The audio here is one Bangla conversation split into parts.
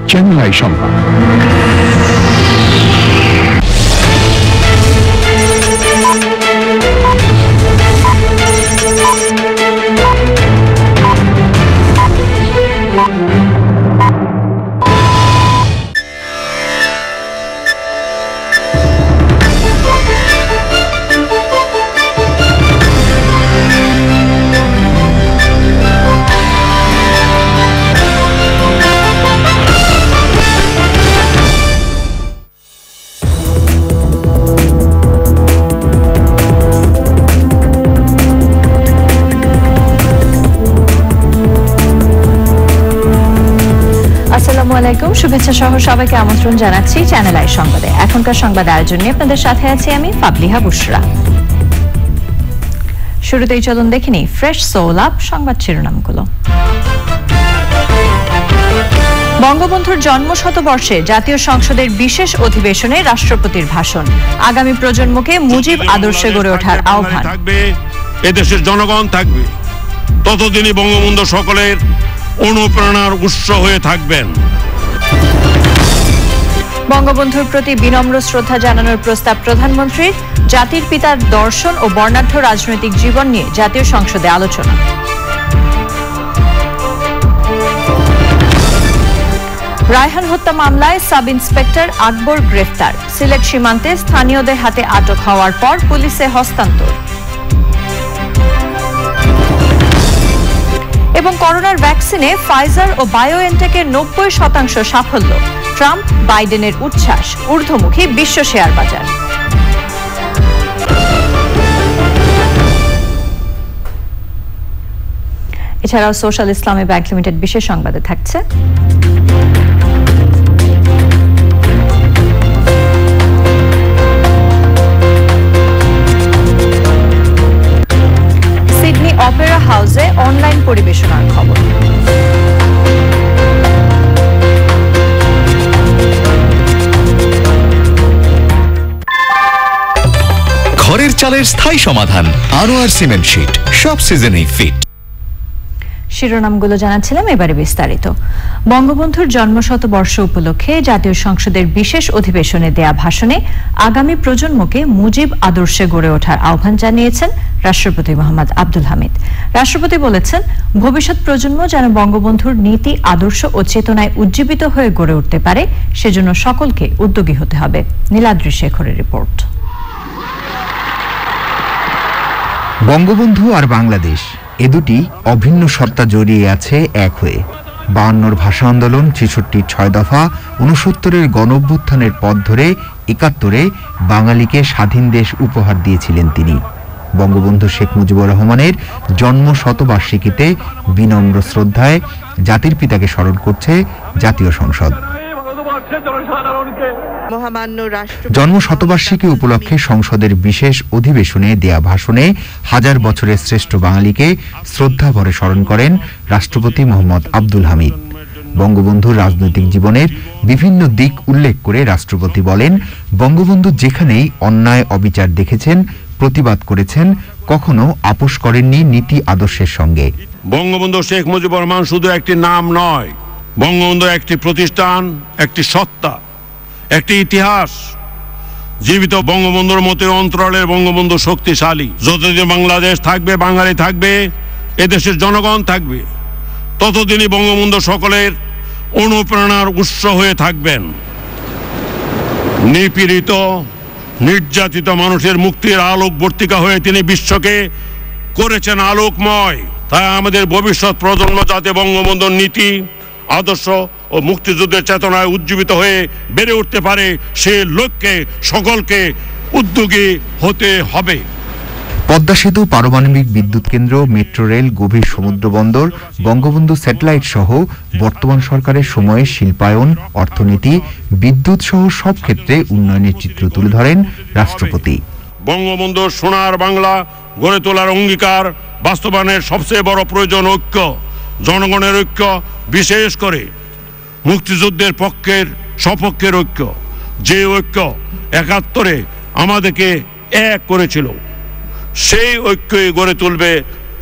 চ্যানেল আই সংবাদ। শুভেচ্ছা সহ সবাইকে আমন্ত্রণ জানাচ্ছি চ্যানেল আই সংবাদে। এখনকার সংবাদ আয়োজনে আপনাদের সাথে আছি আমি ফাবলিহা বুশরা। শুরুতেই চলুন দেখে নিই ফ্রেশ সোল আপ সংবাদ শিরোনামগুলো। বঙ্গবন্ধুর জন্ম শতবর্ষে জাতীয় সংসদের বিশেষ অধিবেশনে রাষ্ট্রপতির ভাষণ। আগামী প্রজন্মকে মুজিব আদর্শে গড়ে ওঠার আহ্বান। এদেশের জনগণ থাকবে, ততদিনই বঙ্গবন্ধু সকলের অনুপ্রেরণার উৎস হয়ে থাকবেন। বঙ্গবন্ধুর প্রতি বিনম্র শ্রদ্ধা জানানোর প্রস্তাব প্রধানমন্ত্রীর। জাতির পিতার দর্শন ও বর্ণাঢ্য রাজনৈতিক জীবন নিয়ে জাতীয় সংসদে আলোচনা। রায়হান হত্যা মামলায় সাব ইন্সপেক্টর আকবর গ্রেফতার। সিলেট সীমান্তে স্থানীয়দের হাতে আটক হওয়ার পর পুলিশে হস্তান্তর। এবং করোনার ভ্যাকসিনে ফাইজার ও বায়োএনটেকের 90% সাফল্য। ট্রাম্প বাইডেনের উচ্ছ্বাস, ঊর্ধ্বমুখী বিশ্ব শেয়ার বাজার। এছাড়াও সোশ্যাল ইসলামী ব্যাংক লিমিটেড বিশেষ সংবাদে থাকছে সিডনি অপেরা হাউসে অনলাইন পরিবেশনার খবর। ঘরের চালের স্থায়ী সমাধান আনোয়ার সিমেন্ট শীট, সব সিজনেই ফিট। শিরোনামগুলো জানাচ্ছিলাম, এবারে বিস্তারিত। বঙ্গবন্ধুর জন্মশতবর্ষ উপলক্ষে জাতীয় সংসদের বিশেষ অধিবেশনে দেয়া ভাষণে আগামী প্রজন্মকে মুজিব আদর্শে গড়ে ওঠার আহ্বান জানিয়েছেন রাষ্ট্রপতি মোহাম্মদ আব্দুল হামিদ। রাষ্ট্রপতি বলেছেন, ভবিষ্যৎ প্রজন্ম যেন বঙ্গবন্ধুর নীতি, আদর্শ ও চেতনায় উজ্জীবিত হয়ে গড়ে উঠতে পারে, সেজন্য সকলকে উদ্যোগী হতে হবে। নীলাদ্রি শেখরের রিপোর্ট। বঙ্গবন্ধু আর বাংলাদেশ এ দুটি অভিন্ন সত্তা জড়িয়ে আছে এক হয়ে। 52-র ভাষা আন্দোলন, 66-র 6 দফা, 69-এর গণঅভ্যুত্থানের পথ ধরে 71-এ বাঙালিকে স্বাধীন দেশ উপহার দিয়েছিলেন তিনি। বঙ্গবন্ধু শেখ মুজিবুর রহমানের জন্ম শতবার্ষিকীতে বিনম্র শ্রদ্ধায় জাতির পিতাকে স্মরণ করছে জাতীয় সংসদ। জন্ম শতবার্ষিকী উপলক্ষে সংসদের বিশেষ অধিবেশনে দেয়া ভাষণে হাজার বছরের শ্রেষ্ঠ বাঙালিকে শ্রদ্ধা ভরে স্মরণ করেন রাষ্ট্রপতি মোহাম্মদ আব্দুল হামিদ। বঙ্গবন্ধুর রাজনৈতিক জীবনের বিভিন্ন দিক উল্লেখ করে রাষ্ট্রপতি বলেন, বঙ্গবন্ধু যেখানেই অন্যায় অবিচার দেখেছেন, প্রতিবাদ করেছেন, কখনো আপোষ করেননি নীতি আদর্শের সঙ্গে। বঙ্গবন্ধু শেখ মুজিবুর রহমান শুধু একটি নাম নয়, বঙ্গবন্ধু একটি প্রতিষ্ঠান, একটি সত্তা, একটি ইতিহাস। জীবিত বঙ্গবন্ধুর মতে অন্তরালের বঙ্গবন্ধু শক্তিশালী। যতদিন বাংলাদেশ থাকবে, বাঙালি থাকবে, এদেশের জনগণ থাকবে, ততদিনই বঙ্গবন্ধু সকলের অনুপ্রেরণার উৎস হয়ে থাকবেন। নিপীড়িত, নির্যাতিত মানুষের মুক্তির আলোকবর্তিকা হয়ে তিনি বিশ্বকে করেছেন আলোকময়। তাই আমাদের ভবিষ্যৎ প্রজন্ম যাতে বঙ্গবন্ধুর নীতি, আদর্শ ও মুক্তিযুদ্ধের চেতনায় উজ্জীবিত হয়ে বেড়ে উঠতে পারে, সে লক্ষ্যে সকলকে উদ্যোগী হতে হবে। পদ্মা সেতু, পারমাণবিক বিদ্যুৎ কেন্দ্র, মেট্রো রেল, গভীর সমুদ্র বন্দর, বঙ্গবন্ধু স্যাটেলাইট সহ বর্তমান সরকারের সময়ে শিল্পায়ন, অর্থনীতি, বিদ্যুৎ সহ সব ক্ষেত্রে উন্নয়নের চিত্র তুলে ধরেন রাষ্ট্রপতি। বঙ্গবন্ধুর সোনার বাংলা গড়ে তোলার অঙ্গীকার বাস্তবায়নের সবচেয়ে বড় প্রয়োজন ঐক্য, জনগণের ঐক্য, বিশেষ করে মুক্তিযুদ্ধের পক্ষের সপক্ষের ঐক্য। যে ঐক্য 71-এ আমাদেরকে এক করেছিল, সেই ঐক্যই গড়ে তুলবে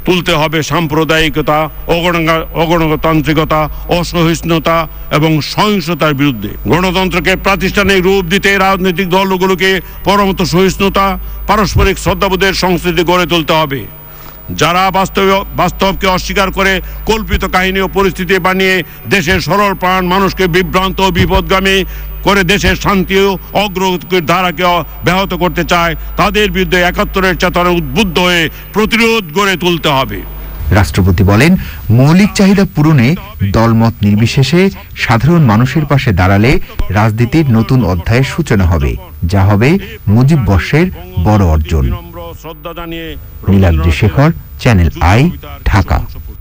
তুলতে হবে সাম্প্রদায়িকতা, অগণতান্ত্রিকতা, অসহিষ্ণুতা এবং সহিংসতার বিরুদ্ধে। গণতন্ত্রকে প্রাতিষ্ঠানিক রূপ দিতে রাজনৈতিক দলগুলোকে পরমত সহিষ্ণুতা, পারস্পরিক শ্রদ্ধাবোধের সংস্কৃতি গড়ে তুলতে হবে। যারা বাস্তবকে অস্বীকার করে কল্পিত কাহিনী ও পরিস্থিতি বানিয়ে দেশের সরল প্রাণ মানুষকে বিভ্রান্ত ও বিপদগামী করে দেশের শান্তি ও অগ্রগতির ধারাকে ব্যাহত করতে চায়, তাদের বিরুদ্ধে ৭১-এর চেতনা উদ্বুদ্ধ হয়ে প্রতিরোধ গড়ে তুলতে হবে। রাষ্ট্রপতি বলেন, মৌলিক চাহিদা পূরণে দলমত নির্বিশেষে সাধারণ মানুষের পাশে দাঁড়ালে রাজনীতির নতুন অধ্যায়ের সূচনা হবে, যা হবে মুজিব বর্ষের বড় অর্জন। Niladri Shekhar, Channel I, Dhaka.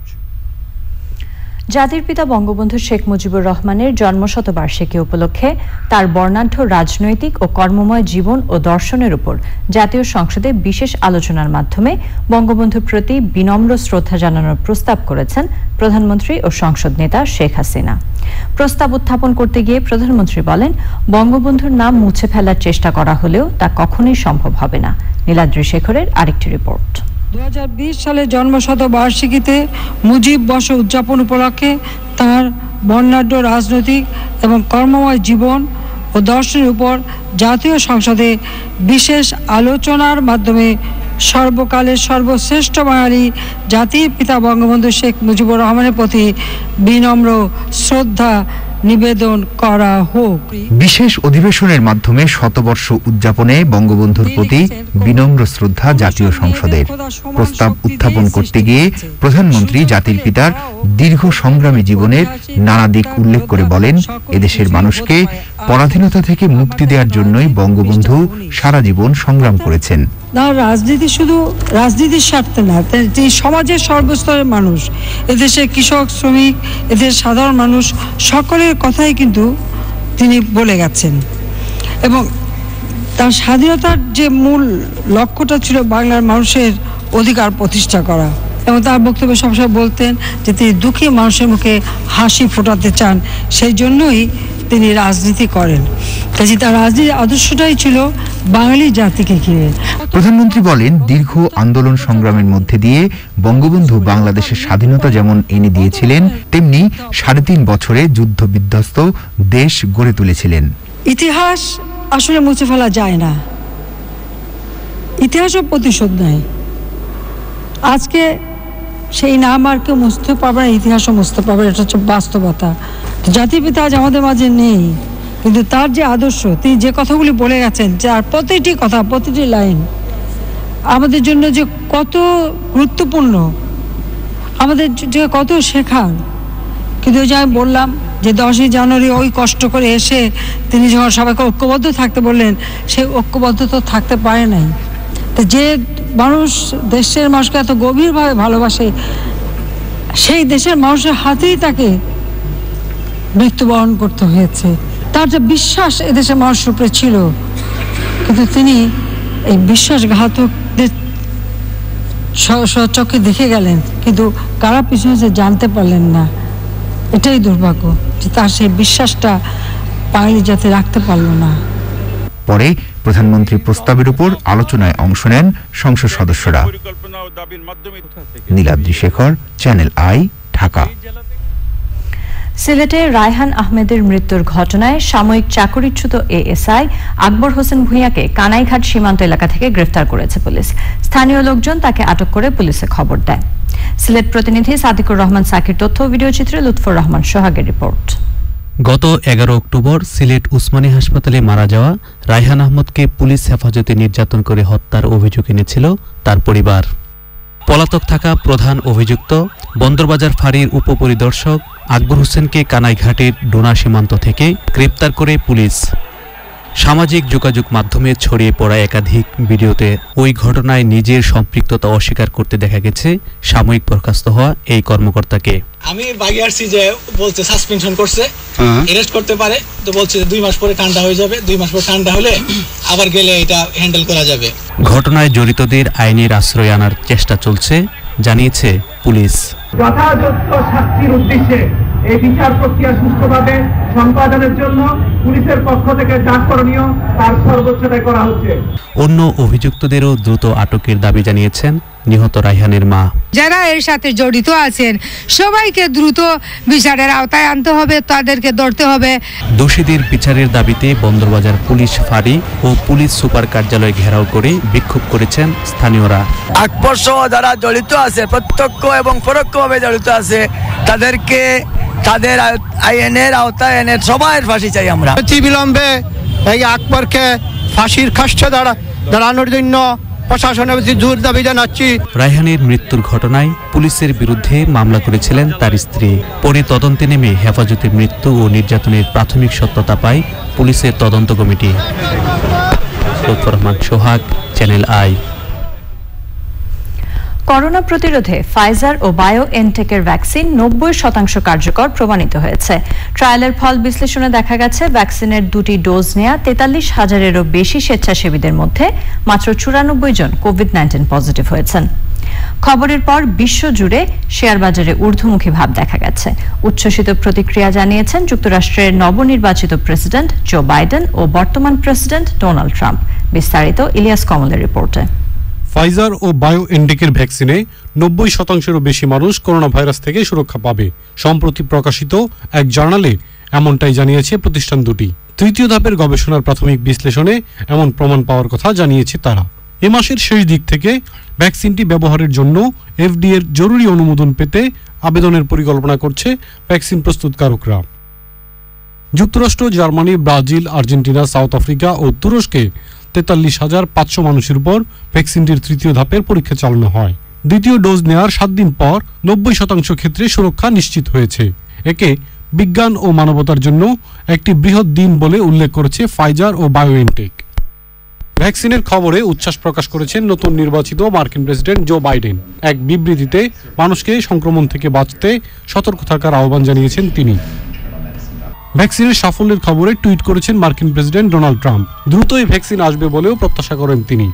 জাতির পিতা বঙ্গবন্ধু শেখ মুজিবুর রহমানের জন্মশতবার্ষিকী উপলক্ষে তার বর্ণাঢ্য রাজনৈতিক ও কর্মময় জীবন ও দর্শনের উপর জাতীয় সংসদে বিশেষ আলোচনার মাধ্যমে বঙ্গবন্ধুর প্রতি বিনম্র শ্রদ্ধা জানানোর প্রস্তাব করেছেন প্রধানমন্ত্রী ও সংসদ নেতা শেখ হাসিনা। প্রস্তাব উত্থাপন করতে গিয়ে প্রধানমন্ত্রী বলেন, বঙ্গবন্ধুর নাম মুছে ফেলার চেষ্টা করা হলেও তা কখনোই সম্ভব হবে না। নীলাদ্রি শেখরের আরেকটি রিপোর্ট। 2020 সালে জন্মশতবার্ষিকীতে মুজিব বর্ষ উদযাপন উপলক্ষে তাঁর বর্ণাঢ্য রাজনৈতিক এবং কর্মময় জীবন ও দর্শনের উপর জাতীয় সংসদে বিশেষ আলোচনার মাধ্যমে সর্বকালের সর্বশ্রেষ্ঠ বাঙালি জাতির পিতা বঙ্গবন্ধু শেখ মুজিবুর রহমানের প্রতি বিনম্র শ্রদ্ধা নিবেদন করা হোক। বিশেষ অধিবেশনের মাধ্যমে শতবর্ষ উদযাপনে বঙ্গবন্ধুর প্রতি বিনম্র শ্রদ্ধা জাতীয় সংসদের প্রস্তাব উত্থাপন করতে গিয়ে প্রধানমন্ত্রী জাতির পিতার দীর্ঘ সংগ্রামী জীবনের নানা দিক উল্লেখ করে বলেন, এদেশের মানুষকে পরাধীনতা থেকে মুক্তি দেওয়ার জন্যই বঙ্গবন্ধু সারা জীবন সংগ্রাম করেছেন। না, রাজনীতি শুধু রাজনীতির স্বার্থে না, তিনি সমাজের সর্বস্তরের মানুষ, এদেশের কৃষক, শ্রমিক, এদেশের সাধারণ মানুষ সকলের কথাই কিন্তু তিনি বলে গেছেন। এবং তার স্বাধীনতার যে মূল লক্ষ্যটা ছিল বাংলার মানুষের অধিকার প্রতিষ্ঠা করা, এবং তার বক্তব্যে সবসময় বলতেন যে তিনি দুঃখী মানুষের মুখে হাসি ফোটাতে চান, সেই জন্যই তিনি রাজনীতি করেন। কাজে তার রাজনীতির আদর্শটাই ছিল বাঙালি জাতিকে ঘিরে। প্রধানমন্ত্রী বলেন, দীর্ঘ আন্দোলন সংগ্রামের মধ্যে দিয়ে বঙ্গবন্ধু বাংলাদেশের স্বাধীনতা যেমন এনে দিয়েছিলেন, তেমনি ৩.৫ বছরে যুদ্ধ বিধ্বস্ত দেশ গড়ে তুলেছিলেন। ইতিহাস আসলে মুছে ফেলা যায় না, ইতিহাসও প্রতিশোধ নেয়। আজকে সেই নাম আর কেউ মুছতে পারবে না, ইতিহাসও মুছতে পারবে, এটা হচ্ছে বাস্তবতা। জাতির পিতা আজ আমাদের মাঝে নেই, কিন্তু তার যে আদর্শ, তিনি যে কথাগুলি বলে গেছেন, যার প্রতিটি কথা, প্রতিটি লাইন আমাদের জন্য যে কত গুরুত্বপূর্ণ, আমাদের যে কত শেখার। কিন্তু যে আমি বললাম যে 10ই জানুয়ারি ওই কষ্ট করে এসে তিনি যখন সবাইকে ঐক্যবদ্ধ থাকতে বললেন, সেই ঐক্যবদ্ধ তো থাকতে পারে নাই। তো যে মানুষ দেশের মানুষকে এত গভীরভাবে ভালোবাসে, সেই দেশের মানুষের হাতেই তাকে মৃত্যুবরণ করতে হয়েছে। তার যে বিশ্বাস এদেশের মানুষের উপরে ছিল, কিন্তু তিনি এই বিশ্বাসঘাতকদের চোখে দেখে গেলেন, কিন্তু কারা পিছনে সে জানতে পারলেন না। এটাই দুর্ভাগ্য যে তার সেই বিশ্বাসটা বাঙালি জাতি রাখতে পারল না। পরে প্রধানমন্ত্রী প্রস্তাবের উপর আলোচনায় অংশ নেন সংসদ সদস্যরা। Niladri Shekhar, Channel I, Dhaka. সিলেটে রায়হান আহমেদের মৃত্যুর ঘটনায় সাময়িক চাকরিচ্যুত এএসআই আকবর হোসেন ভূঁইয়াকে কানাইঘাট সীমান্ত এলাকা থেকে গ্রেফতার করেছে পুলিশ। স্থানীয় লোকজন তাকে আটক করে পুলিশে খবর দেয়। সিলেট প্রতিনিধি সাদিকুর রহমান সাকির তথ্য, ভিডিও চিত্রে লুৎফর রহমান সোহাগের রিপোর্ট। গত 11 অক্টোবর সিলেট উসমানী হাসপাতালে মারা যাওয়া রায়হান আহমদকে পুলিশ হেফাজতে নির্যাতন করে হত্যার অভিযোগ এনেছিল তার পরিবার। পলাতক থাকা প্রধান অভিযুক্ত বন্দরবাজার ফাঁড়ির উপপরিদর্শক আকবর হোসেনকে কানাইঘাটের ডোনা সীমান্ত থেকে গ্রেপ্তার করে পুলিশ। সামাজিক যোগাযোগ মাধ্যমে ছড়িয়ে পড়া একাধিক ভিডিওতে ওই ঘটনায় নিজের সম্পৃক্ততা অস্বীকার করতে দেখা গেছে সাময়িক বরখাস্ত হওয়া এই কর্মকর্তাকে। আমি বাগে আসছি যে বলছে সাসপেনশন করছে, অ্যারেস্ট করতে পারে, তো বলছে 2 মাস পরে ঠান্ডা হয়ে যাবে, 2 মাস পরে ঠান্ডা হলে আবার গেলে এটা হ্যান্ডেল করা যাবে। ঘটনায় জড়িতদের আইনের আশ্রয় আনার চেষ্টা চলছে জানিয়েছে পুলিশ। যথাযথ শাস্তির উদ্দেশ্যে এই বিচার প্রক্রিয়া সুষ্ঠুভাবে সম্পাদনের জন্য পুলিশের পক্ষ থেকে যা করণীয় তার সর্বোচ্চটাই করা হচ্ছে। অন্য অভিযুক্তদেরও দ্রুত আটকের দাবি জানিয়েছেন নিহত রায়হানের মা। যারা এর সাথে জড়িত আছেন সবাইকে দ্রুত বিচারের আওতায় আনতে হবে, তাদেরকে ধরতে হবে। দোষীদের বিচারের দাবিতে বন্দরবাজার পুলিশ ফাঁড়ি ও পুলিশ সুপার কার্যালয় ঘেরাও করে বিক্ষোভ করেছেন স্থানীয়রা। আকবর সহ যারা জড়িত আছে, প্রত্যক্ষ এবং পরোক্ষভাবে জড়িত আছে, তাদেরকে তাদের আইনের আওতায় এনে সবাই ফাঁসি চাই। আমরা বিলম্বে এই আকবরকে ফাঁসির কাষ্ঠে দাঁড়ানোর জন্য প্রশাসনের প্রতি জোর দাবি জানাচ্ছি। রায়হানের মৃত্যুর ঘটনায় পুলিশের বিরুদ্ধে মামলা করেছিলেন তার স্ত্রী। পরে তদন্তে নেমে হেফাজতে মৃত্যু ও নির্যাতনের প্রাথমিক সত্যতা পায় পুলিশের তদন্ত কমিটি। Lutfur Rahman Sohag, Channel I. Corona প্রতিরোধে ফাইজার ও বায়োএনটেকের ভ্যাকসিন 90% কার্যকর প্রমাণিত হয়েছে। ট্রায়ালের ফল বিশ্লেষণে দেখা গেছে ভ্যাকসিনের 2টি ডোজ নেয়া 43,000-এরও বেশি স্বেচ্ছাসেবীদের মধ্যে মাত্র 94 জন কোভিড-19 পজিটিভ হয়েছেন। খবরের পর বিশ্বজুড়ে শেয়ার বাজারে ঊর্ধ্বমুখী ভাব দেখা গেছে। উচ্ছ্বসিত প্রতিক্রিয়া জানিয়েছেন যুক্তরাষ্ট্রের নবনির্বাচিত প্রেসিডেন্ট জো বাইডেন ও বর্তমান প্রেসিডেন্ট ডোনাল্ড ট্রাম্প। বিস্তারিত ইলিয়াস কমলের রিপোর্টে। ফাইজার ও বায়োএনটেকের ভ্যাকসিনে 90%-এরও বেশি মানুষ করোনা ভাইরাস থেকে সুরক্ষা পাবে। সম্প্রতি প্রকাশিত এক জার্নালে এমনটাই জানিয়েছে প্রতিষ্ঠান দুটি। তৃতীয় ধাপের গবেষণার প্রাথমিক বিশ্লেষণে এমন প্রমাণ পাওয়ার কথা জানিয়েছে তারা। এ মাসের শেষ দিক থেকে ভ্যাকসিনটি ব্যবহারের জন্য FDA এর জরুরি অনুমোদন পেতে আবেদনের পরিকল্পনা করছে ভ্যাকসিন প্রস্তুতকারকরা। যুক্তরাষ্ট্র, Germany, Brazil, Argentina, South Africa ও তুরস্কে 43,500 মানুষের উপর ভ্যাকসিনটির তৃতীয় ধাপের পরীক্ষা চালানো হয়। দ্বিতীয় ডোজ নেওয়ার 7 দিন পর 90% ক্ষেত্রে সুরক্ষা নিশ্চিত হয়েছে। একে বিজ্ঞান ও মানবতার জন্য একটি বৃহৎ দিন বলে উল্লেখ করেছে ফাইজার ও বায়োএনটেক। ভ্যাকসিনের খবরে উচ্ছ্বাস প্রকাশ করেছেন নতুন নির্বাচিত মার্কিন প্রেসিডেন্ট জো বাইডেন। এক বিবৃতিতে মানুষকে সংক্রমণ থেকে বাঁচতে সতর্ক থাকার আহ্বান জানিয়েছেন তিনি। ভ্যাকসিনের সাফল্যের খবরে টুইট করেছেন মার্কিন প্রেসিডেন্ট ডোনাল্ড ট্রাম্প। দ্রুতই ভ্যাকসিন আসবে বলেও প্রত্যাশা করেন তিনি।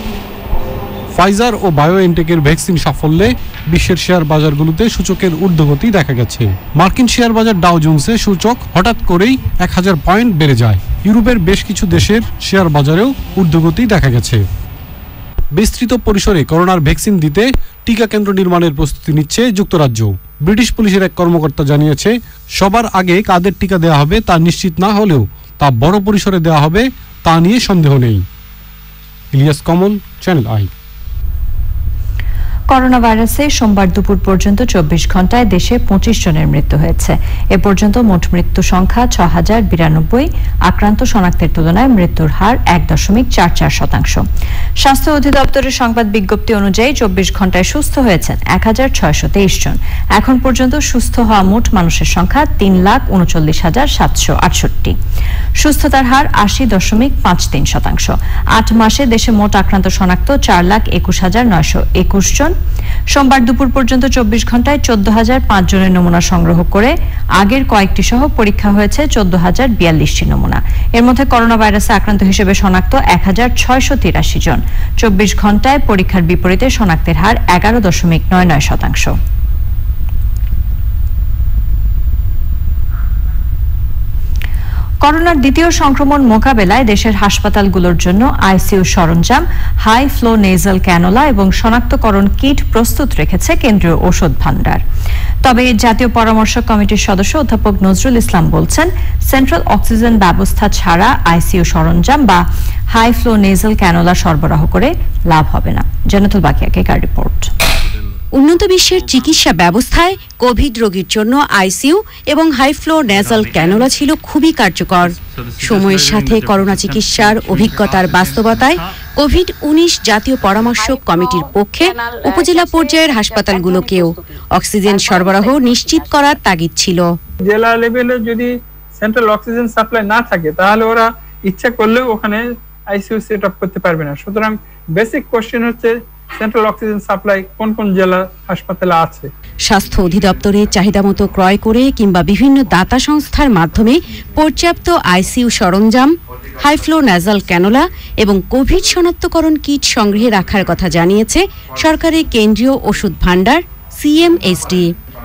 ফাইজার ও বায়োএনটেকের ভ্যাকসিন সাফল্যে বিশ্বের শেয়ার বাজারগুলোতে সূচকের ঊর্ধ্বগতি দেখা গেছে। মার্কিন শেয়ার বাজার ডাও জোন্সে সূচক হঠাৎ করেই 1000 পয়েন্ট বেড়ে যায়। ইউরোপের বেশ কিছু দেশের শেয়ার বাজারেও ঊর্ধ্বগতি দেখা গেছে। বিস্তৃত পরিসরে করোনার ভ্যাকসিন দিতে টিকা কেন্দ্র নির্মাণের প্রস্তুতি নিচ্ছে যুক্তরাজ্য। ব্রিটিশ পুলিশের এক কর্মকর্তা জানিয়েছে, সবার আগে কাদের টিকা দেওয়া হবে তা নিশ্চিত না হলেও তা বড় পরিসরে দেওয়া হবে তা নিয়ে সন্দেহ নেই। Ilias Kamal, Channel I. Corona ভাইরাসে সোমবার দুপুর পর্যন্ত 24 ঘন্টায় দেশে 25 জনের মৃত্যু হয়েছে। এ পর্যন্ত মোট মৃত্যু সংখ্যা 6092। আক্রান্ত শনাক্তের তুলনায় মৃত্যুর হার 1.44%। স্বাস্থ্য অধিদপ্তরের সংবাদ বিজ্ঞপ্তি অনুযায়ী 24 ঘন্টায় সুস্থ হয়েছেন 1623 জন। এখন পর্যন্ত সুস্থ হওয়া মোট মানুষের সংখ্যা 3,39,768। সুস্থতার হার 80.53%। 8 মাসে দেশে মোট আক্রান্ত শনাক্ত 4,21,921 জন। সোমবার দুপুর পর্যন্ত 24 ঘন্টায় 14,005 জনের নমুনা সংগ্রহ করে আগের কয়েকটি সহ পরীক্ষা হয়েছে 14,042টি নমুনা। এর মধ্যে করোনা ভাইরাসে আক্রান্ত হিসেবে শনাক্ত 1,683 জন। 24 ঘন্টায় পরীক্ষার বিপরীতে শনাক্তের হার 11.99%। করোনার দ্বিতীয় সংক্রমণ মোকাবেলায় দেশের হাসপাতালগুলোর জন্য আইসিইউ সরঞ্জাম, হাই ফ্লো নেজাল ক্যানোলা এবং শনাক্তকরণ কিট প্রস্তুত রেখেছে কেন্দ্রীয় ঔষধ ভান্ডার। তবে জাতীয় পরামর্শক কমিটির সদস্য অধ্যাপক নজরুল ইসলাম বলছেন, সেন্ট্রাল অক্সিজেন ব্যবস্থা ছাড়া আইসিইউ সরঞ্জাম বা হাই ফ্লো নেজাল ক্যানোলা সরবরাহ করে লাভ হবে না। জান্নাতুল বাকিয়া কেকার রিপোর্ট। উন্নত বিশ্বের চিকিৎসা ব্যবস্থায় কোভিড রোগীর জন্য আইসিইউ এবং হাই ফ্লো নেজাল ক্যানোলা ছিল খুবই কার্যকর। সময়ের সাথে করোনা চিকিৎসার অভিজ্ঞতার বাস্তবতায় কোভিড-19 জাতীয় পরামর্শক কমিটির পক্ষে উপজেলা পর্যায়ের হাসপাতালগুলোকেও অক্সিজেন সরবরাহ নিশ্চিত করার তাগিদ ছিল। জেলা লেভেলে যদি সেন্ট্রাল অক্সিজেন সাপ্লাই না থাকে তাহলে ওরা ইচ্ছা করলেও ওখানে আইসিইউ সেট আপ করতে পারবে না। সুতরাং বেসিক কোশ্চেন হচ্ছে সেন্ট্রাল অক্সিজেন সাপ্লাই কোন কোন জেলা হাসপাতালে আছে। স্বাস্থ্য অধিদপ্তরে চাহিদা মতো ক্রয় করে কিংবা বিভিন্ন দাতা সংস্থার মাধ্যমে পর্যাপ্ত আইসিইউ সরঞ্জাম, হাই ফ্লো নেজাল ক্যানোলা এবং কোভিড শনাক্তকরণ কিট সংগ্রহে রাখার কথা জানিয়েছে সরকারের কেন্দ্রীয় ওষুধ ভান্ডার CMHD।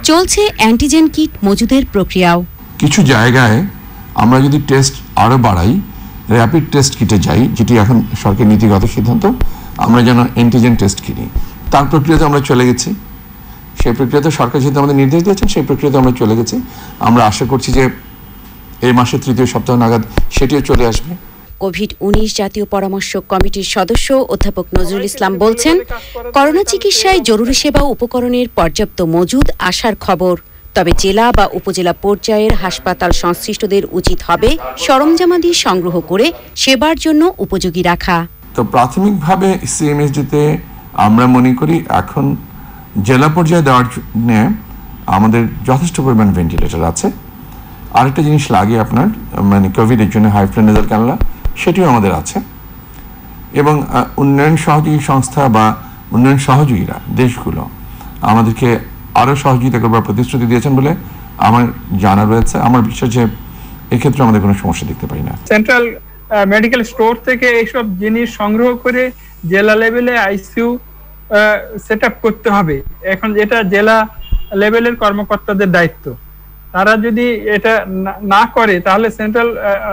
চলছে অ্যান্টিজেন কিট মজুদের প্রক্রিয়াও। কিছু জায়গায় আমরা যদি টেস্ট আরো বাড়াই, র্যাপিড টেস্ট কিটে যাই, যেটি এখন সরকার নীতিগত সিদ্ধান্ত, আমরা যেন অ্যান্টিজেন টেস্ট কিনি, তার প্রক্রিয়াতে আমরা চলে গেছি। সেই প্রক্রিয়াতে সরকার যেহেতু আমাদের নির্দেশ দিয়েছেন, সেই প্রক্রিয়াতে আমরা চলে গেছি। আমরা আশা করছি যে এই মাসের 3য় সপ্তাহ নাগাদ সেটিও চলে আসবে। কোভিড-19 জাতীয় পরামর্শ কমিটির সদস্য অধ্যাপক নজরুল ইসলাম বলছেন, করোনা চিকিৎসায় জরুরি সেবা উপকরণের পর্যাপ্ত মজুদ আসার খবর, তবে জেলা বা উপজেলা পর্যায়ের হাসপাতাল সংশ্লিষ্টদের উচিত হবে সরঞ্জামাদি সংগ্রহ করে সেবার জন্য উপযোগী রাখা। তো প্রাথমিকভাবে সিএমএসডিতে আমরা মনে করি এখন জেলা পর্যায়ে দেওয়ার জন্য আমাদের যথেষ্ট পরিমাণ ভেন্টিলেটর আছে। আরেকটা জিনিস লাগে আপনার, মানে কোভিডের জন্য হাই ফ্লো নেজাল ক্যানুলা, সেটিও আমাদের আছে। এবং উন্নয়ন সহযোগী সংস্থা বা উন্নয়ন সহযোগীরা দেশগুলো আমাদেরকে আরও সহযোগিতা করবার প্রতিশ্রুতি দিয়েছেন বলে আমার জানা রয়েছে। আমার বিশ্বাস যে এক্ষেত্রে আমাদের কোনো সমস্যা দেখতে পাই না। সেন্ট্রাল মেডিকেল স্টোর থেকে এইসব জিনিস সংগ্রহ করে জেলা লেভেলে আইসিইউ সেট আপ করতে হবে। এখন যেটা জেলা লেভেলের কর্মকর্তাদের দায়িত্ব, তারা যদি এটা না করে তাহলে সেন্ট্রাল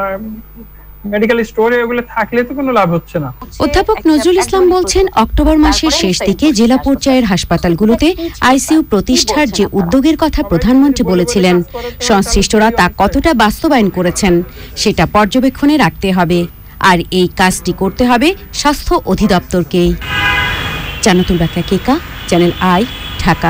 মেডিকেল স্টোরে ওগুলো থাকলে তো কোনো লাভ হচ্ছে না। অধ্যাপক নজরুল ইসলাম বলছেন, অক্টোবর মাসের শেষ দিকে জেলা পর্যায়ের হাসপাতালগুলোতে আইসিইউ প্রতিষ্ঠার যে উদ্যোগের কথা প্রধানমন্ত্রী বলেছিলেন, সংশ্লিষ্টরা তা কতটা বাস্তবায়ন করেছেন সেটা পর্যবেক্ষণে রাখতে হবে। আর এই কাজটি করতে হবে স্বাস্থ্য অধিদপ্তরকেই। Jannatul Bakia Keka, Channel I, Dhaka.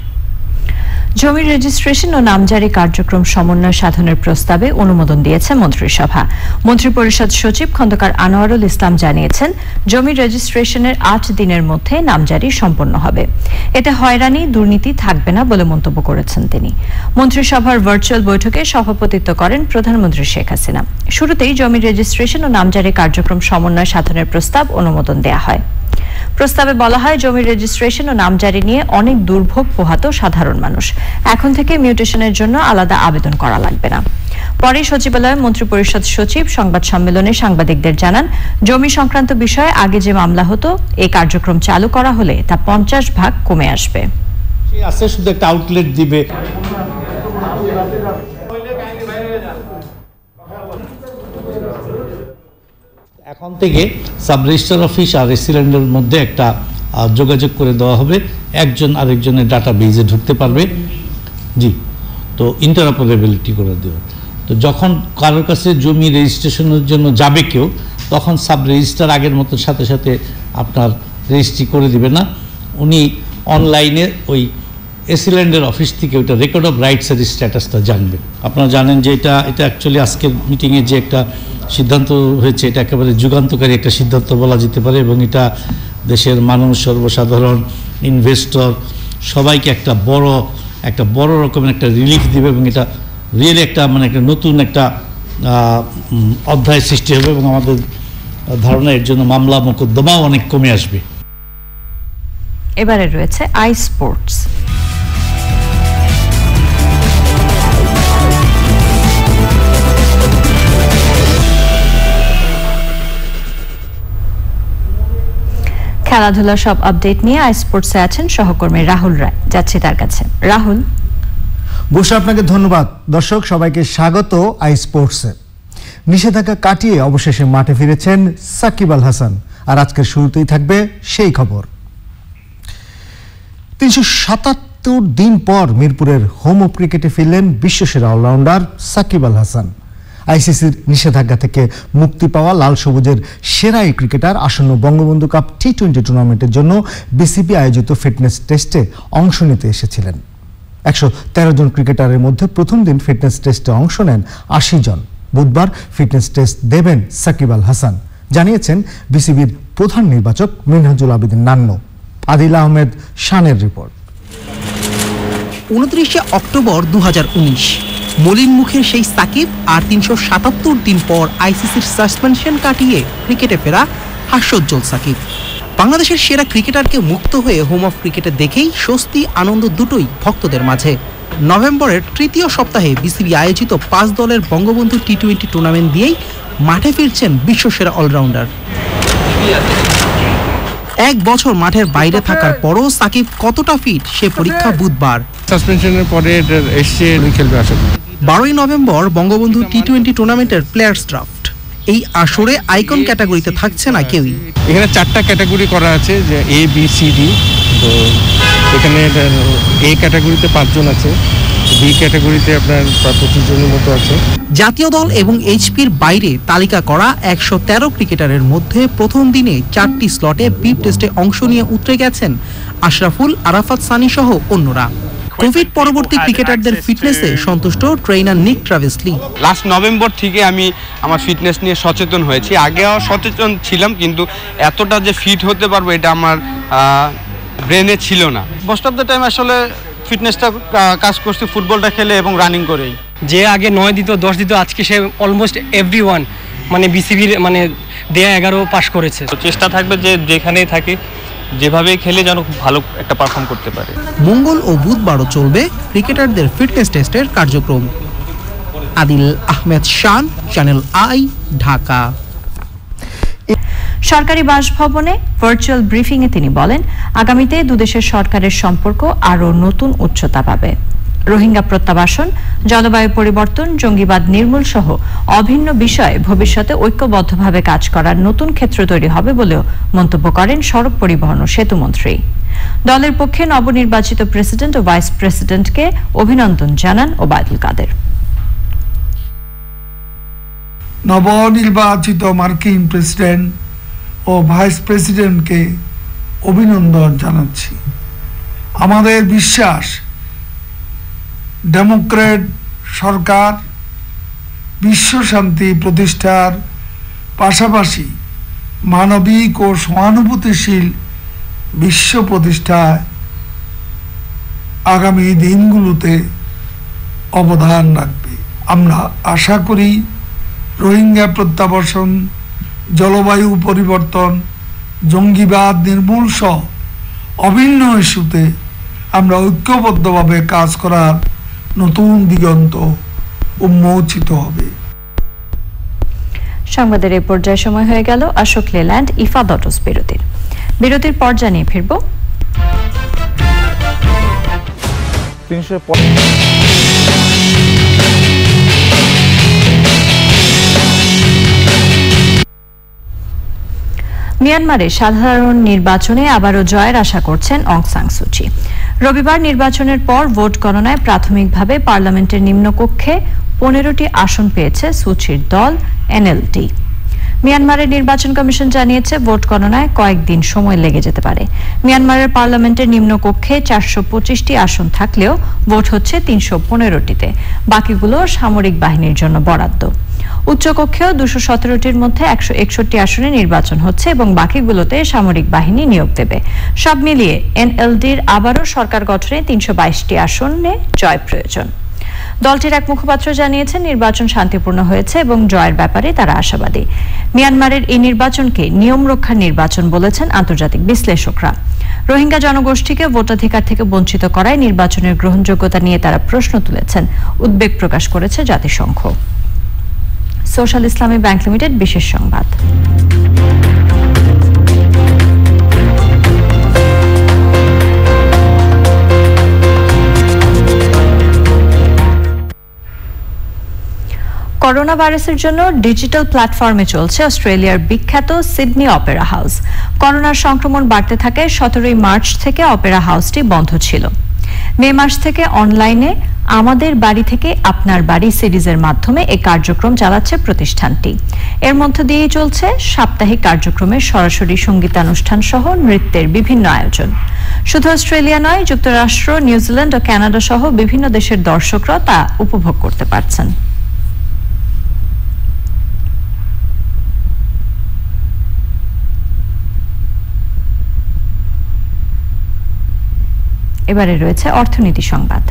জমির রেজিস্ট্রেশন ও নামজারি কার্যক্রম সমন্বয় সাধনের প্রস্তাবে অনুমোদন দিয়েছে মন্ত্রিসভা। মন্ত্রিপরিষদ সচিব খন্দকার আনোয়ারুল ইসলাম জানিয়েছেন, জমির রেজিস্ট্রেশনের 8 দিনের মধ্যে নামজারি সম্পন্ন হবে। এতে হয়রানি দুর্নীতি থাকবে না বলে মন্তব্য করেছেন তিনি। মন্ত্রিসভার ভার্চুয়াল বৈঠকে সভাপতিত্ব করেন প্রধানমন্ত্রী শেখ হাসিনা। শুরুতেই জমির রেজিস্ট্রেশন ও নামজারি কার্যক্রম সমন্বয় সাধনের প্রস্তাব অনুমোদন দেয়া হয়। প্রস্তাবে বলা হয়, জমির রেজিস্ট্রেশন ও নামজারি নিয়ে অনেক দুর্ভোগ পোহাত সাধারণ মানুষ। এখন থেকে মিউটেশনের জন্য আলাদা আবেদন করা লাগবে না। পরে সচিবালয়ে মন্ত্রিপরিষদ সচিব সংবাদ সম্মেলনে সাংবাদিকদের জানান, জমি সংক্রান্ত বিষয়ে আগে যে মামলা হতো, এই কার্যক্রম চালু করা হলে তা 50 ভাগ কমে আসবে। শুধু একটা আউটলেট দিবে। এখন থেকে সাব রেজিস্ট্রার অফিস আর রেসিডেন্টের মধ্যে একটা যোগাযোগ করে দেওয়া হবে, একজন আরেকজনের ডাটা বেজে ঢুকতে পারবে। জি, তো ইন্টারঅপারেবিলিটি করে দেবে। তো যখন কারোর কাছে জমি রেজিস্ট্রেশনের জন্য যাবে কেউ, তখন সাব রেজিস্ট্রার আগের মতো সাথে সাথে আপনার রেজিস্ট্রি করে দিবে না, উনি অনলাইনে ওই এসিল্যান্ডের অফিস থেকে ওইটা রেকর্ড অফ রাইটসের স্ট্যাটাসটা জানবেন। আপনারা জানেন যে এটা অ্যাকচুয়ালি আজকের মিটিংয়ে যে একটা সিদ্ধান্ত হয়েছে, এটা একেবারে যুগান্তকারী একটা সিদ্ধান্ত বলা যেতে পারে, এবং এটা দেশের মানুষ, সর্বসাধারণ, ইনভেস্টর সবাইকে একটা বড় রকমের একটা রিলিফ দিবে, এবং এটা রিয়েলি একটা মানে একটা নতুন একটা অধ্যায় সৃষ্টি হবে, এবং আমাদের ধারণা এর জন্য মামলা মোকদ্দমাও অনেক কমে আসবে। এবারে রয়েছে আই স্পোর্টস। খেলাধুলা সব আপডেট নিয়ে আই স্পোর্টসে আছেন সহকর্মী রাহুল রায়। যাচ্ছি তার কাছে। রাহুল। বসে আপনাকে ধন্যবাদ। দর্শক সবাইকে স্বাগত আই স্পোর্টসে। নিষেধাজ্ঞা কাটিয়ে অবশেষে মাঠে ফিরেছেন সাকিব আল হাসান, আর আজকের শুরুতেই থাকবে সেই খবর। 377 দিন পর মিরপুরের হোম অফ ক্রিকেটে ফিরলেন বিশ্বসেরা অলরাউন্ডার সাকিব আল হাসান। আইসিসির নিষেধাজ্ঞা থেকে মুক্তি পাওয়া লাল সবুজের সেরা এই ক্রিকেটার আসন্ন বঙ্গবন্ধু কাপ টি-20 টুর্নামেন্টের জন্য বিসিবি আয়োজিত ফিটনেস টেস্টে অংশ নিতে এসেছিলেন। 113 জন ক্রিকেটারের মধ্যে প্রথম দিন ফিটনেস টেস্টে অংশ নেন 80 জন। বুধবার ফিটনেস টেস্ট দেবেন সাকিব আল হাসান, জানিয়েছেন বিসিবির প্রধান নির্বাচক মিনহাজুল আবেদিন নান্নু। আদিল আহমেদ শানের রিপোর্ট। 29 অক্টোবর 2019 মলিন মুখের সেই সাকিব আর 377 দিন পর আইসিসির সাসপেনশন কাটিয়ে ক্রিকেটে ফেরা হাস্যোজ্জ্বল সাকিব। বাংলাদেশের সেরা ক্রিকেটারকে মুক্ত হয়ে হোম অফ ক্রিকেটে দেখেই স্বস্তি আনন্দ দুটোই ভক্তদের মাঝে। নভেম্বরের তৃতীয় সপ্তাহে বিসিবি আয়োজিত 5 দলের বঙ্গবন্ধু টি-20 টুর্নামেন্ট দিয়েই মাঠে ফিরছেন বিশ্বসেরা অলরাউন্ডার। 1 বছর মাঠের বাইরে থাকার পরও সাকিব কতটা ফিট সে পরীক্ষা বুধবার। সাসপেনশনের পরে এটা এসছে খেলবে আশা করি। 12ই নভেম্বর বঙ্গবন্ধু টি-20 টুর্নামেন্টের প্লেয়ার্স ড্রাফট। এই আসরে আইকন ক্যাটাগরিতে থাকছে না কেউই। এখানে 4টা ক্যাটাগরি করা আছে, যে A B C D। তো এখানে A ক্যাটাগরিতে 5 জন আছে, B ক্যাটাগরিতে আপনার 25 জনের মতো আছে। জাতীয় দল এবং এইচপির বাইরে তালিকা করা 113 ক্রিকেটারের মধ্যে প্রথম দিনে 4টি স্লটে বিপ টেস্টে অংশ নিয়ে উতরে গেছেন আশরাফুল, আরাফাত সানি সহ অন্যরা। কোভিড পরবর্তী ক্রিকেটারদের ফিটনেসে সন্তুষ্ট ট্রেনার নিক ট্রাভেসলি। লাস্ট নভেম্বর থেকে আমি আমার ফিটনেস নিয়ে সচেতন হয়েছি। আগেও সচেতন ছিলাম, কিন্তু এতটা যে ফিট হতে পারবো এটা আমার ব্রেনে ছিল না। মোস্ট অফ দ্য টাইম আসলে ফিটনেসটা কাজ করছি ফুটবলটা খেলে এবং রানিং করেই। যে আগে 9 দিত 10 দিত, আজকে সে অলমোস্ট এভরিওয়ান মানে বিসিবির মানে দেয়া 11 পাস করেছে। তো চেষ্টা থাকবে যে যেখানেই থাকে যেভাবে খেলে যেন খুব ভালো একটা পারফর্ম করতে পারে। মঙ্গল ও বুধবারও চলবে ক্রিকেটারদের ফিটনেস টেস্টের কার্যক্রম। Adil Ahmed Shan, Channel I, Dhaka. সরকারি বাসভবনে ভার্চুয়াল ব্রিফিংয়ে তিনি বলেন, আগামীতে দুদেশের সরকারের সম্পর্ক আরও নতুন উচ্চতা পাবে। রোহিঙ্গা প্রত্যাবাসন, জলবায়ু পরিবর্তন, জঙ্গিবাদ নির্মূল সহ অভিন্ন বিষয়ে ভবিষ্যতে ঐক্যবদ্ধভাবে কাজ করার নতুন ক্ষেত্র তৈরি হবে বলেও মন্তব্য করেন সড়ক পরিবহন ও সেতুমন্ত্রী। দলের পক্ষে নবনির্বাচিত প্রেসিডেন্ট ও ভাইস প্রেসিডেন্টকে অভিনন্দন জানান ওবায়দুল কাদের। নবনির্বাচিত মার্কিন প্রেসিডেন্ট ও ভাইস প্রেসিডেন্টকে অভিনন্দন জানাচ্ছি। আমাদের বিশ্বাস, ডেমোক্রেট সরকার বিশ্ব শান্তি প্রতিষ্ঠার পাশাপাশি মানবিক ও সহানুভূতিশীল বিশ্ব প্রতিষ্ঠায় আগামী দিনগুলোতে অবদান রাখবে। আমরা আশা করি রোহিঙ্গা প্রত্যাবাসন, জলবায়ু পরিবর্তন, জঙ্গিবাদ নির্মূল সহ অভিন্ন ইস্যুতে আমরা ঐক্যবদ্ধভাবে কাজ করার নতুন দিগন্ত উন্মোচিত হবে। সংবাদের এই পর্যায়ে সময় হয়ে গেল অশোক লেল্যান্ড ইফা দটস বিরতির পর জানিয়ে ফিরব। মিয়ানমারে সাধারণ নির্বাচনে আবারও জয়ের আশা করছেন অং সান সু চি। রবিবার নির্বাচনের পর ভোট গণনায় প্রাথমিকভাবে পার্লামেন্টের নিম্নকক্ষে 15টি আসন পেয়েছে সু চির দল এনএলডি। মিয়ানমারের নির্বাচন কমিশন জানিয়েছে, ভোট গণনায় কয়েকদিন সময় লেগে যেতে পারে। মিয়ানমারের পার্লামেন্টের নিম্নকক্ষে 425টি আসন থাকলেও ভোট হচ্ছে 315টিতে, বাকিগুলো সামরিক বাহিনীর জন্য বরাদ্দ। উচ্চকক্ষেও 217টির মধ্যে 161টি আসনে নির্বাচন হচ্ছে এবং বাকিগুলোতে সামরিক বাহিনী নিয়োগ দেবে। সব মিলিয়ে এনএলডির আবারও সরকার গঠনে 322টি আসনে জয় প্রয়োজন। দলটির এক মুখপাত্র জানিয়েছেন, নির্বাচন শান্তিপূর্ণ হয়েছে এবং জয়ের ব্যাপারে তারা আশাবাদী। মিয়ানমারের এই নির্বাচনকে নিয়ম রক্ষার নির্বাচন বলেছেন আন্তর্জাতিক বিশ্লেষকরা। রোহিঙ্গা জনগোষ্ঠীকে ভোটাধিকার থেকে বঞ্চিত করায় নির্বাচনের গ্রহণযোগ্যতা নিয়ে তারা প্রশ্ন তুলেছেন। উদ্বেগ প্রকাশ করেছে জাতিসংঘ। সোশ্যাল ইসলামী ব্যাংক লিমিটেড বিশেষ সংবাদ। করোনা ভাইরাসের জন্য ডিজিটাল প্ল্যাটফর্মে চলছে অস্ট্রেলিয়ার বিখ্যাত সিডনি অপেরা হাউস। করোনার সংক্রমণ বাড়তে থাকে 17 মার্চ থেকে অপেরা হাউসটি বন্ধ ছিল। মে মাস থেকে অনলাইনে আমাদের বাড়ি থেকে আপনার বাড়ি সিরিজের মাধ্যমে এই কার্যক্রম চালাচ্ছে প্রতিষ্ঠানটি। এর মধ্য দিয়েই চলছে সাপ্তাহিক কার্যক্রমের সরাসরি সঙ্গীতানুষ্ঠান সহ নৃত্যের বিভিন্ন আয়োজন। শুধু অস্ট্রেলিয়া নয়, যুক্তরাষ্ট্র, নিউজিল্যান্ড ও কানাডা সহ বিভিন্ন দেশের দর্শকরা তা উপভোগ করতে পারছেন। এবারে রয়েছে অর্থনীতি সংবাদ।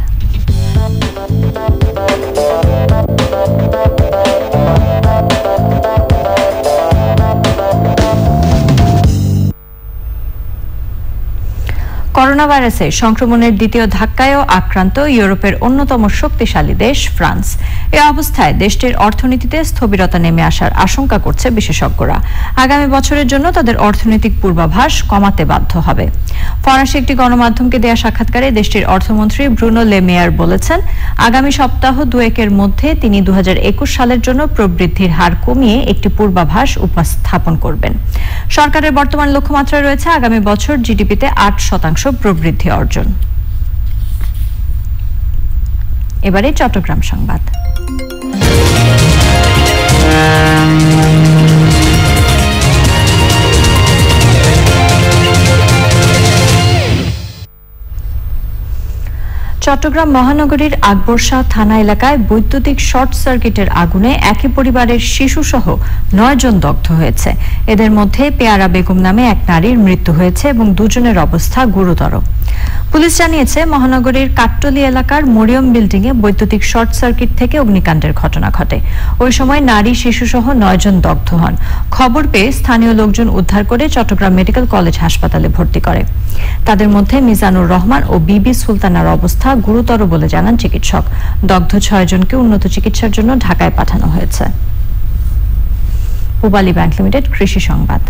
করোনা ভাইরাসের সংক্রমণের দ্বিতীয় ধাক্কায়ও আক্রান্ত ইউরোপের অন্যতম শক্তিশালী দেশ ফ্রান্স। এ অবস্থায় দেশটির অর্থনীতিতে স্থবিরতা নেমে আসার আশঙ্কা করছে বিশেষজ্ঞরা। আগামী বছরের জন্য তাদের অর্থনৈতিক পূর্বাভাস কমাতে বাধ্য হবে। ফরাসি একটি গণমাধ্যমকে দেয়া সাক্ষাৎকারে দেশটির অর্থমন্ত্রী ব্রুনো লে মেয়ার বলেছেন, আগামী সপ্তাহ দুয়েকের মধ্যে তিনি 2021 সালের জন্য প্রবৃদ্ধির হার কমিয়ে একটি পূর্বাভাস উপস্থাপন করবেন। সরকারের বর্তমান লক্ষ্যমাত্রা রয়েছে আগামী বছর জিডিপিতে 8% প্রবৃদ্ধি অর্জন। এবারে চট্টগ্রাম সংবাদ। চট্টগ্রাম মহানগরীর আকবর শাহ থানা এলাকায় বৈদ্যুতিক শর্ট সার্কিটের আগুনে একই পরিবারের শিশুসহ 9 জন দগ্ধ হয়েছে। এদের মধ্যে পেয়ারা বেগম নামে এক নারীর মৃত্যু হয়েছে এবং 2 জনের অবস্থা গুরুতর। পুলিশ জানিয়েছে, মহানগরীর কাট্টলি এলাকার মরিয়ম বিল্ডিং এ বৈদ্যুতিক শর্ট সার্কিট থেকে অগ্নিকাণ্ডের ঘটনা ঘটে। ওই সময় নারী শিশুসহ 9 জন দগ্ধ হন। খবর পেয়ে স্থানীয় লোকজন উদ্ধার করে চট্টগ্রাম মেডিকেল কলেজ হাসপাতালে ভর্তি করে। তাদের মধ্যে মিজানুর রহমান ও বিবি সুলতানার অবস্থা গুরুতর বলে জানান চিকিৎসক। দগ্ধ 6 জনকে উন্নত চিকিৎসার জন্য ঢাকায় পাঠানো হয়েছে। পূবালী ব্যাংক লিমিটেড কৃষি সংবাদ।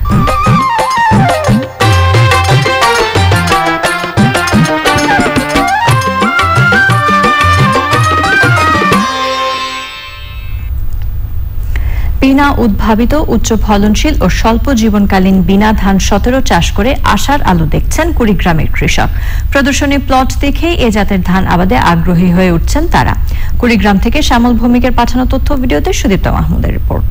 বিনা উদ্ভাবিত উচ্চ ফলনশীল ও স্বল্প জীবনকালীন বিনা ধান 17 চাষ করে আশার আলো দেখছেন কুড়িগ্রামের কৃষক। প্রদর্শনী প্লট দেখে এ জাতের ধান আবাদে আগ্রহী হয়ে উঠছেন তারা। কুড়িগ্রাম থেকে শ্যামল ভৌমিকের পাঠানো তথ্য ভিডিওতে সুদীপ্ত মাহমুদের রিপোর্ট।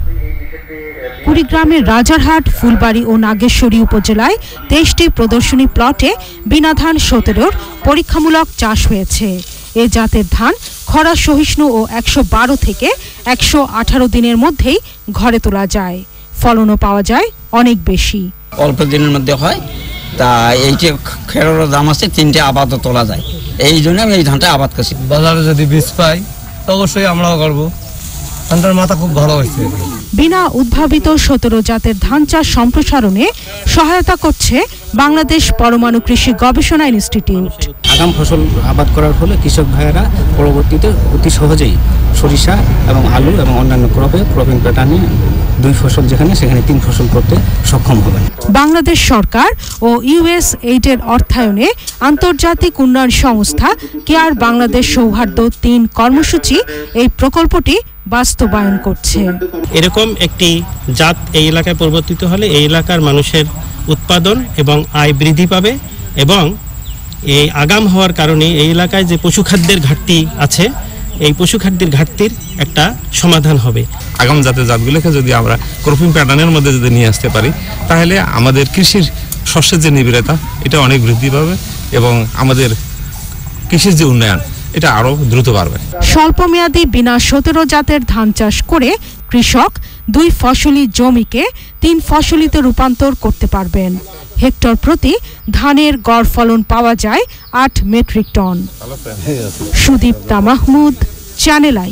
কুড়িগ্রামের রাজারহাট, ফুলবাড়ী ও নাগেশ্বরী উপজেলায় 23টি প্রদর্শনী প্লটে বিনা ধান 17 পরীক্ষামূলক চাষ হয়েছে। এ জাতের ধান খরা সহিষ্ণু ও 112 থেকে 118 দিনের মধ্যেই ঘরে তোলা যায়। ফলনও পাওয়া যায় অনেক বেশি। অল্প দিনের মধ্যে হয়, তা এই যে খেরের দাম আছে 3টে আবাদও তোলা যায়। এই জন্য আমি এই ধানটা আবাদ করছি। বাজারে যদি বীজ পাই তো অবশ্যই আমরাও করবো। ধানটার মাথা খুব ভালো হয়েছে। বিনা উদ্ভাবিত 17 জাতের ধান চাষ সম্প্রসারণে সহায়তা করছে বাংলাদেশ পরমাণু কৃষি গবেষণা ইনস্টিটিউট। আগাম ফসল আবাদ করার ফলে কৃষক ভাইয়েরা পরবর্তীতে অতি সহজেই সরিষা এবং আলু এবং অন্যান্য ক্রপিং প্যাটার্নে 2 ফসল যেখানে সেখানে 3 ফসল করতে সক্ষম হবেন। বাংলাদেশ সরকার ও ইউএসএইডের অর্থায়নে আন্তর্জাতিক উন্নয়ন সংস্থা কেয়ার বাংলাদেশ সৌহার্দ্য 3 কর্মসূচি এই প্রকল্পটি বাস্তবায়ন করছে। এরকম একটি জাত এই এলাকায় পরিবর্তিত হলে এই এলাকার মানুষের উৎপাদন এবং আয় বৃদ্ধি পাবে এবং এই আগাম হওয়ার কারণে এই এলাকায় যে পশুখাদ্যের ঘাটতি আছে, এই পশুখাদ্যের ঘাটতির একটা সমাধান হবে। আগাম জাতের জাতগুলোকে যদি আমরা ক্রপিং প্যাটার্নের মধ্যে যদি নিয়ে আসতে পারি, তাহলে আমাদের কৃষির শস্যের যে নিবিড়তা এটা অনেক বৃদ্ধি পাবে এবং আমাদের কৃষির যে উন্নয়ন এটা আরো দ্রুত বাড়বে। স্বল্পমেয়াদী বিনা 17 জাতের ধান চাষ করে কৃষক 2 ফসলি জমিকে 3 ফসলিতে রূপান্তর করতে পারবেন। হেক্টর প্রতি ধানের গড় ফলন পাওয়া যায় 8 metric ton. Sudipta Mahmud, Channel I.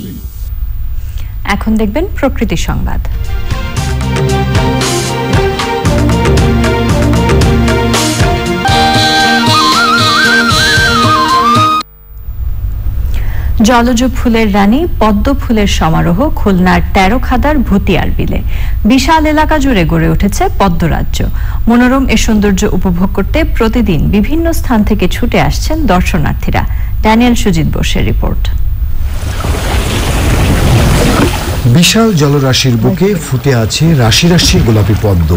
এখন দেখবেন প্রকৃতি সংবাদ। জলজ ফুলের রানী পদ্ম ফুলের সমারোহ খুলনার 13 খাদার ভুতিয়ার বিলে। বিশাল এলাকা জুড়ে গড়ে উঠেছে পদ্মরাজ্য। মনোরম এ সৌন্দর্য উপভোগ করতে প্রতিদিন বিভিন্ন স্থান থেকে ছুটে আসছেন দর্শনার্থীরা। ড্যানিয়েল সুজিত বোসের রিপোর্ট। বিশাল জলরাশির বুকে ফুটে আছে রাশি রাশি গোলাপি পদ্ম।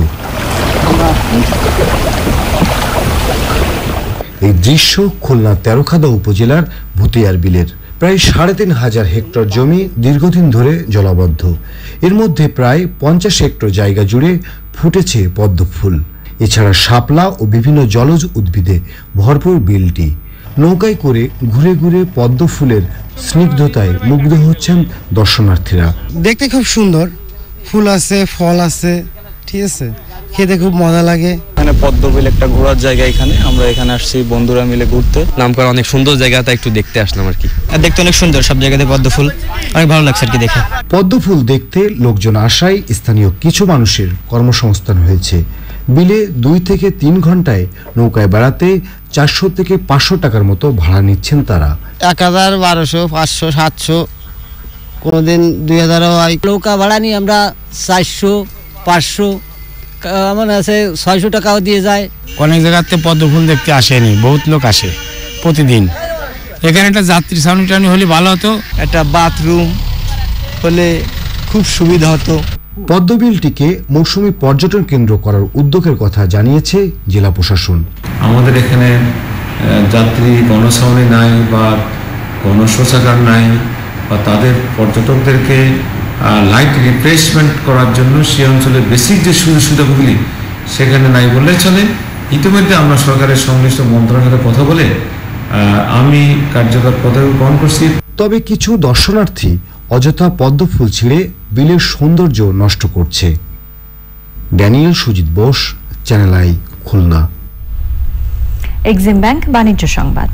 এই দৃশ্য খুলনা 13 খাদা উপজেলার ভুতিয়ার বিলের। প্রায় 3,500 হেক্টর জমি দীর্ঘদিন ধরে জলাবদ্ধ। এর মধ্যে প্রায় 50 হেক্টর জায়গা জুড়ে ফুটেছে পদ্ম ফুল। এছাড়া শাপলা ও বিভিন্ন জলজ উদ্ভিদে ভরপুর বিলটি। নৌকায় করে ঘুরে ঘুরে পদ্ম ফুলের স্নিগ্ধতায় মুগ্ধ হচ্ছেন দর্শনার্থীরা। দেখতে খুব সুন্দর, ফুল আছে, ফল আছে, ঠিক আছে, খেতে খুব মজা লাগে। এখানে পদ্মবিল একটা ঘোরার জায়গা, এখানে আমরা এখানে আসছি বন্ধুরা মিলে ঘুরতে। নাম করা অনেক সুন্দর জায়গাটা একটু দেখতে আসলাম আর কি। আর দেখতে অনেক সুন্দর, সব জায়গাতে পদ্ম ফুল, অনেক ভালো লাগছে আর কি দেখে। পদ্ম ফুল দেখতে লোকজন আসায় স্থানীয় কিছু মানুষের কর্মসংস্থান হয়েছে। বিলে 2 থেকে 3 ঘন্টায় নৌকায় বেড়াতে 400 থেকে 500 টাকার মতো ভাড়া নিচ্ছেন তারা। 1000, 1200, 500, 700 কোনোদিন 2000ও হয়। নৌকা ভাড়া নিয়ে আমরা 400 500 এমন আছে 600 টাকাও দিয়ে যায়। অনেক জায়গাতে পদ্ম ফুল দেখতে আসেনি, বহুত লোক আসে প্রতিদিন। এখানে একটা যাত্রী ছাউনি টাউনি হলে ভালো হতো, একটা বাথরুম হলে খুব সুবিধা হতো। পদ্মবিলটিকে মৌসুমী পর্যটন কেন্দ্র করার উদ্যোগের কথা জানিয়েছে জেলা প্রশাসন। আমাদের এখানে যাত্রী গণছাউনি নাই বা গণশৌচাগার নাই, বা তাদের পর্যটকদেরকে লাইট রিফ্রেশমেন্ট করার জন্য সেই অঞ্চলের বেসিক যে সুযোগ সুবিধাগুলি সেখানে নাই বললে চলে। ইতিমধ্যে আমরা সরকারের সংশ্লিষ্ট মন্ত্রণালয়ের কথা বলে আমি কার্যকর পদক্ষেপ গ্রহণ করছি। তবে কিছু দর্শনার্থী অযথা পদ্ম ফুল ছিঁড়ে বিলের সৌন্দর্য নষ্ট করছে। Daniel Sujit Bose, Channel I, Khulna. Exim bank বাণিজ্য সংবাদ।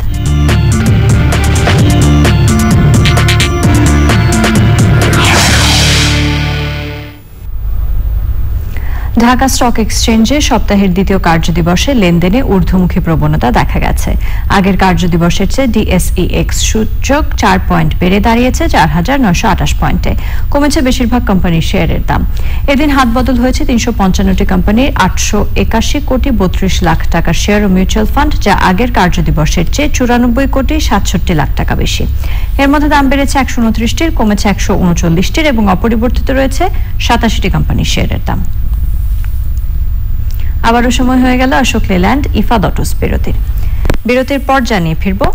ঢাকা স্টক এক্সচেঞ্জে সপ্তাহের দ্বিতীয় কার্যদিবসে লেনদেনে ঊর্ধ্বমুখী প্রবণতা দেখা গেছে। আগের কার্যদিবসের চেয়ে ডিএসইএক্স সূচক 4 পয়েন্ট বেড়ে দাঁড়িয়েছে 4928 পয়েন্টে। কমেছে বেশিরভাগ কোম্পানির শেয়ারের দাম। এদিন হাতবদল হয়েছে 355টি কোম্পানির 881 কোটি 32 লাখ টাকার শেয়ার ও মিউচুয়াল ফান্ড, যা আগের কার্যদিবসের চেয়ে 94 কোটি 67 লাখ টাকা বেশি। এর মধ্যে দাম বেড়েছে 129টির, কমেছে 139টির এবং অপরিবর্তিত রয়েছে 87টি কোম্পানির শেয়ারের দাম। আবারও সময় হয়ে গেল অশোক লেল্যান্ড ইফাদ অটোস বিরতির পর জানিয়ে ফিরবো